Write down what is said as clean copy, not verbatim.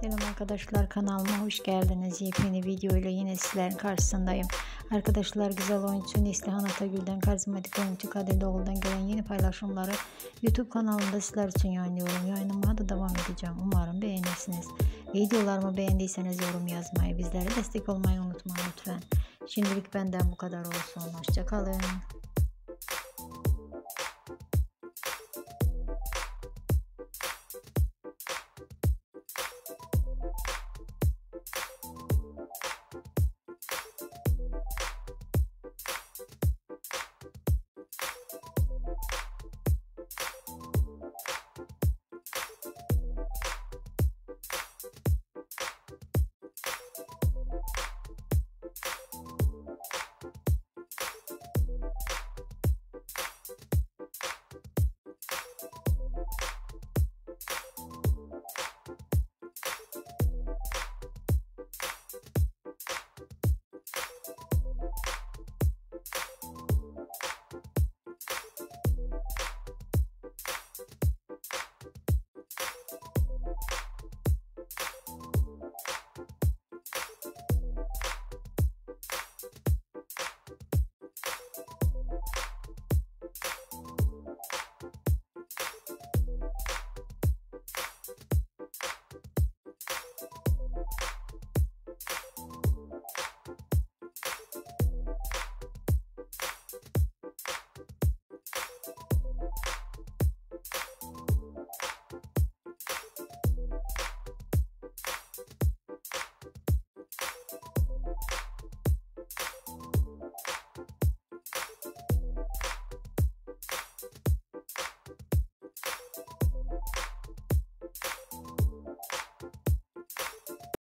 Selam arkadaşlar, kanalıma hoş geldiniz. Yepyeni video ile yine sizlerin karşısındayım. Arkadaşlar, güzel oyuncu Neslihan Atagül'den, karizmatik oyuncu Kadir Doğulu'dan gelen yeni paylaşımları YouTube kanalımda sizler için yayınlıyorum. Yayınıma da devam edeceğim. Umarım beğenirsiniz. Videolarımı beğendiyseniz yorum yazmayı, bizlere destek olmayı unutmayın lütfen. Şimdilik benden bu kadar olsun. Hoşça kalın.